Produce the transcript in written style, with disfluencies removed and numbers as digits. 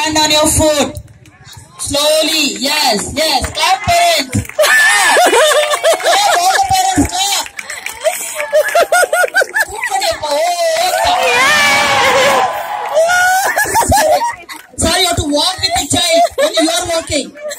hand on your foot. Slowly. Yes. Clap, parents. Clap. Clap, all the parents clap. Sorry, you have to walk with the child. Only you are walking.